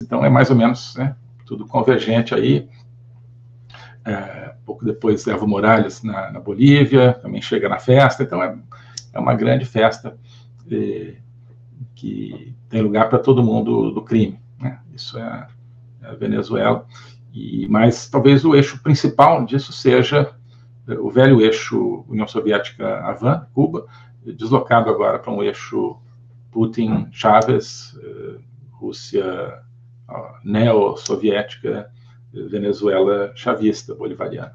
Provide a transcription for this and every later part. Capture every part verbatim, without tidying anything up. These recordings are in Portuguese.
Então é mais ou menos, né, tudo convergente aí. É, pouco depois Evo Morales na, na Bolívia, também chega na festa, então é, é uma grande festa é, que tem lugar para todo mundo do crime, né? Isso é, é a Venezuela, e, mas talvez o eixo principal disso seja o velho eixo União Soviética-Havana, Cuba, deslocado agora para um eixo Putin-Chávez, Rússia neo-soviética, Venezuela chavista, bolivariana.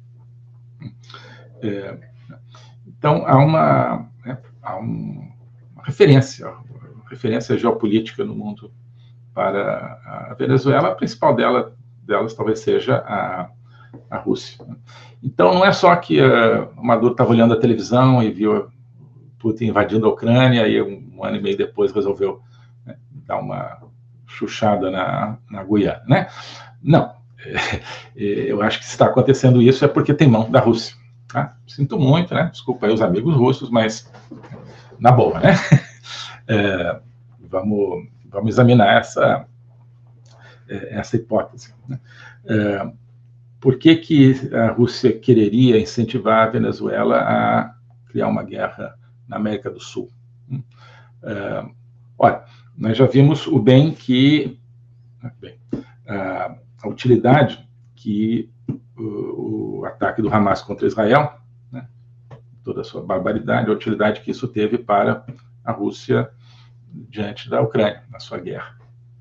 É, então, há uma, né, há um, uma referência, uma referência geopolítica no mundo para a Venezuela. A principal dela, delas talvez seja a, a Rússia. Então, não é só que uh, o Maduro estava olhando a televisão e viu Putin invadindo a Ucrânia e um, um ano e meio depois resolveu, né, dar uma chuchada na, na Guiana, né? Não. Eu acho que se está acontecendo isso é porque tem mão da Rússia. Tá? Sinto muito, né? Desculpa aí os amigos russos, mas na boa, né? É, vamos, vamos examinar essa, essa hipótese. Né? É, por que que a Rússia quereria incentivar a Venezuela a criar uma guerra na América do Sul? É, olha, nós já vimos o bem que... Bem, a, a utilidade que o, o ataque do Hamas contra Israel, né, toda a sua barbaridade, a utilidade que isso teve para a Rússia diante da Ucrânia, na sua guerra.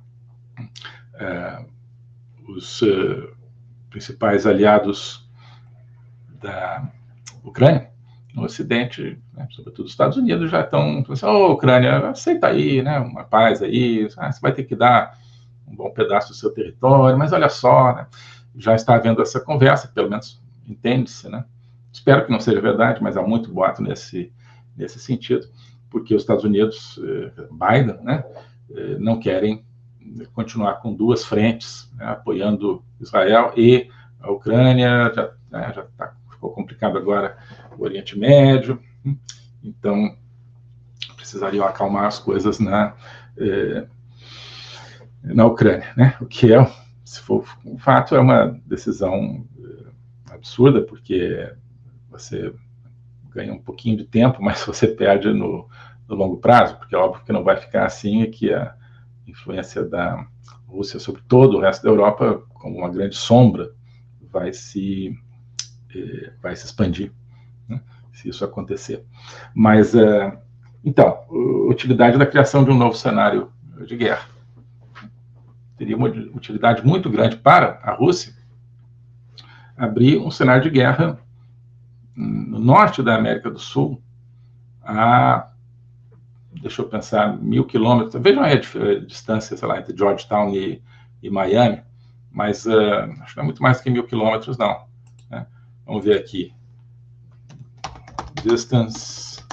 É, os uh, principais aliados da Ucrânia no Ocidente, né, sobretudo os Estados Unidos, já estão pensando, ô, Ucrânia, aceita aí, né, uma paz aí, ah, você vai ter que dar um bom pedaço do seu território, mas olha só, né, já está havendo essa conversa, pelo menos entende-se, né? Espero que não seja verdade, mas há muito boato nesse, nesse sentido, porque os Estados Unidos, Biden, né, não querem continuar com duas frentes, né, apoiando Israel e a Ucrânia, já, né, já tá, ficou complicado agora o Oriente Médio, então precisariam acalmar as coisas na... Eh, na Ucrânia, né? O que é, se for um fato, é uma decisão absurda, porque você ganha um pouquinho de tempo, mas você perde no, no longo prazo, porque é óbvio que não vai ficar assim e que a influência da Rússia sobre todo o resto da Europa, como uma grande sombra, vai se, eh, vai se expandir, né? Se isso acontecer. Mas, eh, então, a utilidade da criação de um novo cenário de guerra teria uma utilidade muito grande para a Rússia abrir um cenário de guerra no norte da América do Sul, a, deixa eu pensar, mil quilômetros. Vejam aí a distância, sei lá, entre Georgetown e, e Miami, mas uh, acho que não é muito mais que mil quilômetros, não. Né? Vamos ver aqui. Distance.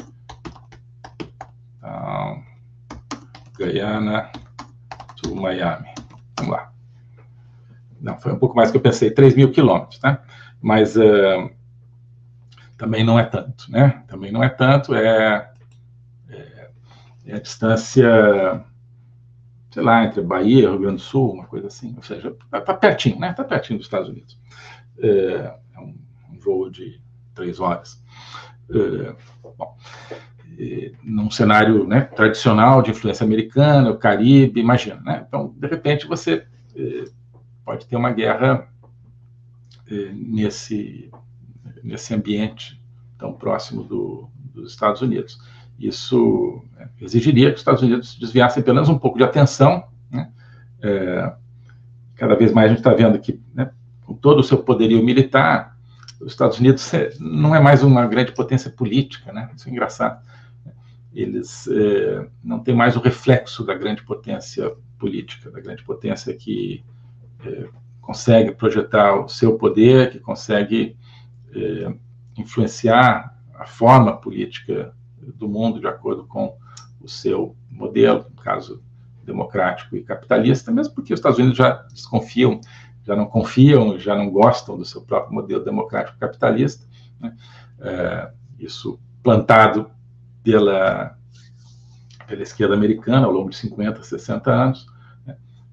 Então, Guyana to Miami. Vamos lá. Não, foi um pouco mais que eu pensei, três mil quilômetros, né? Mas uh, também não é tanto, né? Também não é tanto, é, é, é a distância, sei lá, entre Bahia e Rio Grande do Sul, uma coisa assim, ou seja, tá, tá pertinho, né? Tá pertinho dos Estados Unidos. É, é um, um voo de três horas. É, bom, é, num cenário, né, tradicional de influência americana, o Caribe, imagina, né? Então, de repente, você é, pode ter uma guerra é, nesse, nesse ambiente tão próximo do, dos Estados Unidos. Isso é, exigiria que os Estados Unidos desviassem pelo menos um pouco de atenção, né? É, cada vez mais a gente está vendo que, né, com todo o seu poderio militar, os Estados Unidos não é mais uma grande potência política, né? Isso é engraçado. Eles é, não têm mais o reflexo da grande potência política, da grande potência que é, consegue projetar o seu poder, que consegue é, influenciar a forma política do mundo de acordo com o seu modelo, no caso democrático e capitalista, mesmo porque os Estados Unidos já desconfiam, já não confiam, já não gostam do seu próprio modelo democrático capitalista, né? É, isso plantado pela, pela esquerda americana ao longo de cinquenta, sessenta anos, né?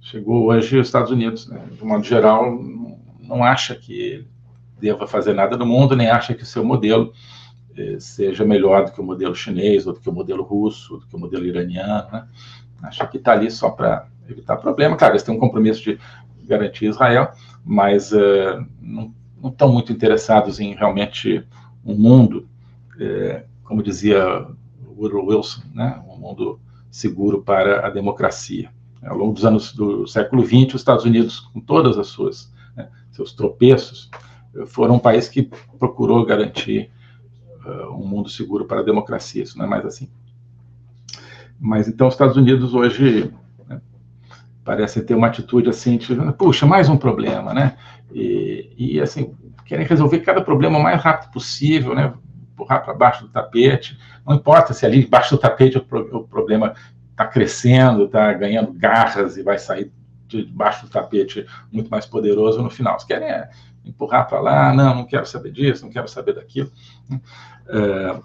chegou hoje os Estados Unidos, né, de um modo geral, não, não acha que deva fazer nada no mundo, nem acha que o seu modelo eh, seja melhor do que o modelo chinês, ou do que o modelo russo, do que o modelo iraniano, né? Acha que está ali só para evitar problema. Claro, eles têm um compromisso de garantir Israel, mas uh, não, não estão muito interessados em realmente um mundo, eh, como dizia Woodrow Wilson, né? Um mundo seguro para a democracia. Ao longo dos anos do século vinte, os Estados Unidos, com todas as suas, né, seus tropeços, foram um país que procurou garantir uh, um mundo seguro para a democracia. Isso não é mais assim. Mas então os Estados Unidos hoje, né, parecem ter uma atitude assim, de, puxa, mais um problema, né? E, e assim, querem resolver cada problema o mais rápido possível, né? Empurrar para baixo do tapete. Não importa se ali embaixo do tapete o, pro, o problema está crescendo, está ganhando garras e vai sair de baixo do tapete muito mais poderoso no final. Eles querem é, empurrar para lá, não, não quero saber disso, não quero saber daquilo. É,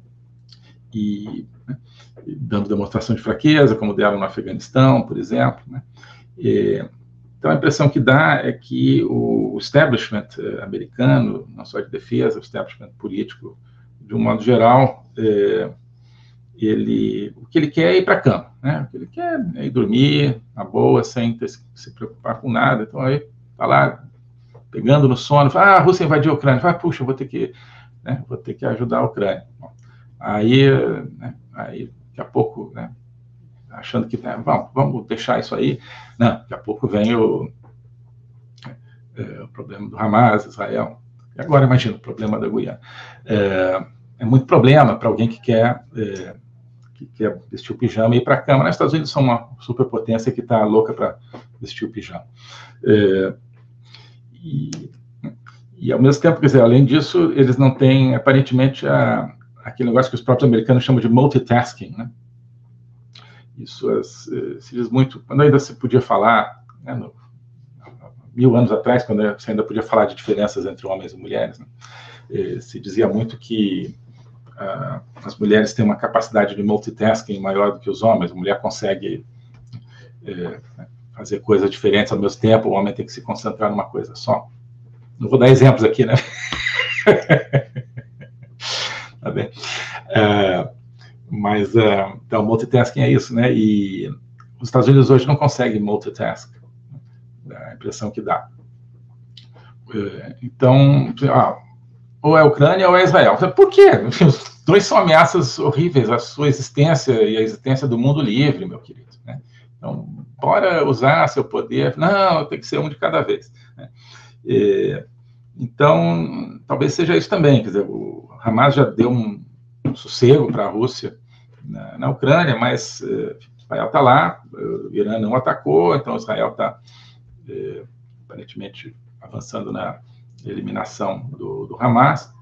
e, né, dando demonstração de fraqueza, como deram no Afeganistão, por exemplo. Né? E, então, a impressão que dá é que o establishment americano, não só de defesa, o establishment político, de um modo geral, é, ele, o que ele quer é ir para a cama, né? O que ele quer é ir dormir, na boa, sem ter, se preocupar com nada. Então, aí, está lá, pegando no sono, fala, ah, a Rússia invadiu a Ucrânia, fala, puxa, vou ter que, né, vou ter que ajudar a Ucrânia. Bom, aí, né, aí, daqui a pouco, né, achando que, né, vamos, vamos deixar isso aí, não, daqui a pouco vem o, é, o problema do Hamas, Israel, e agora imagina o problema da Guiana. É, é muito problema para alguém que quer, é, que quer vestir o pijama e ir para a cama. Os Estados Unidos são uma superpotência que está louca para vestir o pijama. É, e, e, ao mesmo tempo, quer dizer, além disso, eles não têm, aparentemente, a, aquele negócio que os próprios americanos chamam de multitasking, né? Isso é, se diz muito, quando ainda se podia falar, né, no, mil anos atrás, quando você ainda podia falar de diferenças entre homens e mulheres, né, se dizia muito que uh, as mulheres têm uma capacidade de multitasking maior do que os homens. A mulher consegue é, fazer coisas diferentes ao mesmo tempo, o homem tem que se concentrar numa coisa só. Não vou dar exemplos aqui, né? Tá bem. Uh, mas, uh, então, multitasking é isso, né? E os Estados Unidos hoje não conseguem multitask. A impressão que dá. Uh, então, ah, ou é a Ucrânia ou é Israel. Por quê? Os dois são ameaças horríveis à sua existência e à existência do mundo livre, meu querido. Né? Então, bora usar seu poder. Não, tem que ser um de cada vez. Né? E, então, talvez seja isso também. Quer dizer, o Hamas já deu um, um sossego para a Rússia na, na Ucrânia, mas uh, Israel está lá, o Irã não atacou, então Israel está, uh, aparentemente, avançando na eliminação do, do Hamas.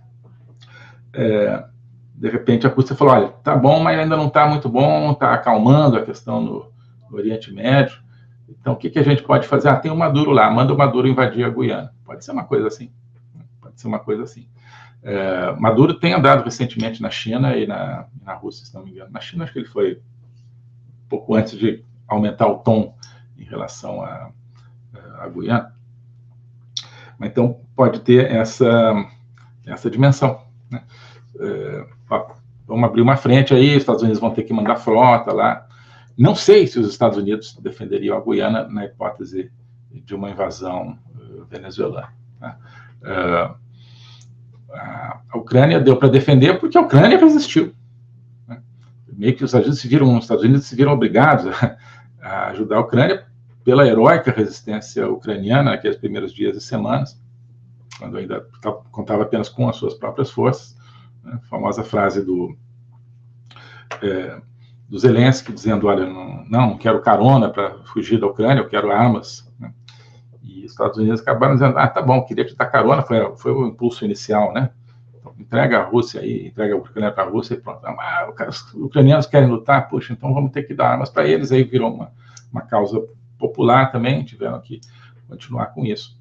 É, de repente a Rússia falou, olha, tá bom, mas ainda não está muito bom, está acalmando a questão no, no Oriente Médio, então o que, que a gente pode fazer? Ah, tem o Maduro lá, manda o Maduro invadir a Guiana. Pode ser uma coisa assim, pode ser uma coisa assim. É, Maduro tem andado recentemente na China e na, na Rússia, se não me engano. Na China, acho que ele foi um pouco antes de aumentar o tom em relação a, a Guiana. Então, pode ter essa, essa dimensão. Né? É, ó, vamos abrir uma frente aí, os Estados Unidos vão ter que mandar frota lá. Não sei se os Estados Unidos defenderiam a Guiana na hipótese de uma invasão uh, venezuelana. Né? Uh, a, a Ucrânia deu para defender porque a Ucrânia resistiu. Né? Meio que os Estados Unidos se viram, os Estados Unidos se viram obrigados a, a ajudar a Ucrânia pela heróica resistência ucraniana naqueles primeiros dias e semanas, quando ainda contava apenas com as suas próprias forças, né? A famosa frase do, é, do Zelensky, dizendo, olha, não, não quero carona para fugir da Ucrânia, eu quero armas. Né? E os Estados Unidos acabaram dizendo, ah, tá bom, queria te dar carona, foi, foi o impulso inicial, né? Então, entrega a Rússia aí, entrega a Ucrânia para a Rússia e pronto. Ah, os ucranianos querem lutar, puxa, então vamos ter que dar armas para eles, aí virou uma, uma causa popular também, tiveram que continuar com isso.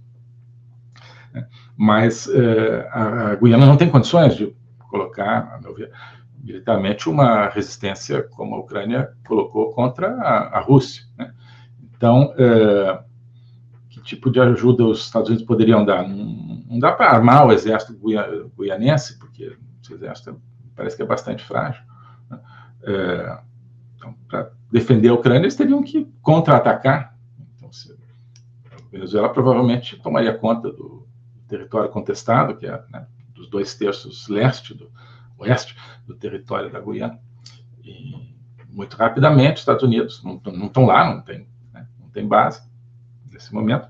Mas uh, a Guiana não tem condições de colocar, a meu ver, militarmente uma resistência como a Ucrânia colocou contra a, a Rússia. Né? Então, é, que tipo de ajuda os Estados Unidos poderiam dar? Não, não dá para armar o exército guianense, porque esse exército parece que é bastante frágil. Né? É, então, para defender a Ucrânia, eles teriam que contra-atacar. Então, se, a Venezuela provavelmente tomaria conta do território contestado, que é, né, dos dois terços leste do oeste do território da Guiana. E muito rapidamente, os Estados Unidos não, não estão lá, não tem, né, não tem base nesse momento,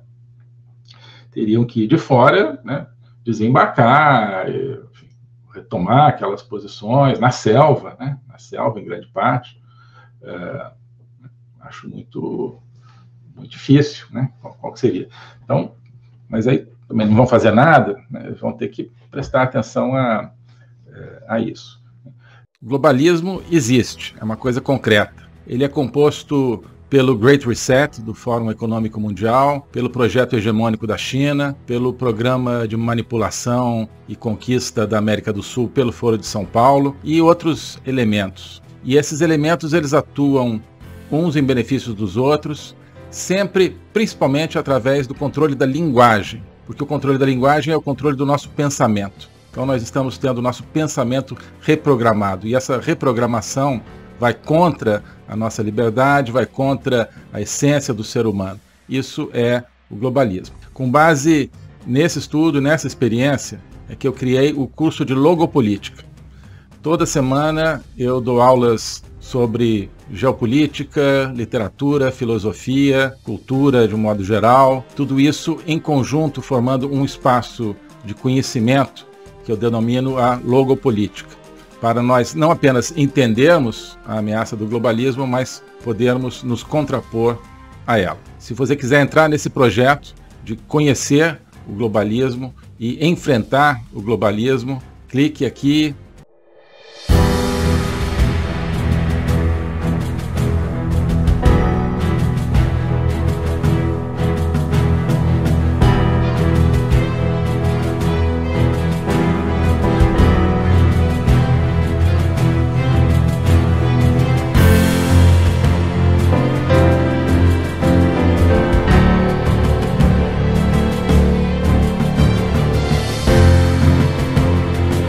teriam que ir de fora, né, desembarcar, enfim, retomar aquelas posições na selva, né, na selva em grande parte. É, acho muito, muito difícil, né, qual, qual que seria. Então, mas aí também não vão fazer nada, né, eles vão ter que prestar atenção a, a isso. O globalismo existe, é uma coisa concreta. Ele é composto pelo Great Reset, do Fórum Econômico Mundial, pelo projeto hegemônico da China, pelo programa de manipulação e conquista da América do Sul pelo Foro de São Paulo e outros elementos. E esses elementos eles atuam uns em benefício dos outros, sempre, principalmente através do controle da linguagem, porque o controle da linguagem é o controle do nosso pensamento. Então nós estamos tendo o nosso pensamento reprogramado, e essa reprogramação vai contra a nossa liberdade, vai contra a essência do ser humano. Isso é o globalismo. Com base nesse estudo, nessa experiência, é que eu criei o curso de Logopolítica. Toda semana eu dou aulas sobre geopolítica, literatura, filosofia, cultura de um modo geral, tudo isso em conjunto formando um espaço de conhecimento que eu denomino a logopolítica, para nós não apenas entendermos a ameaça do globalismo, mas podermos nos contrapor a ela. Se você quiser entrar nesse projeto de conhecer o globalismo e enfrentar o globalismo, clique aqui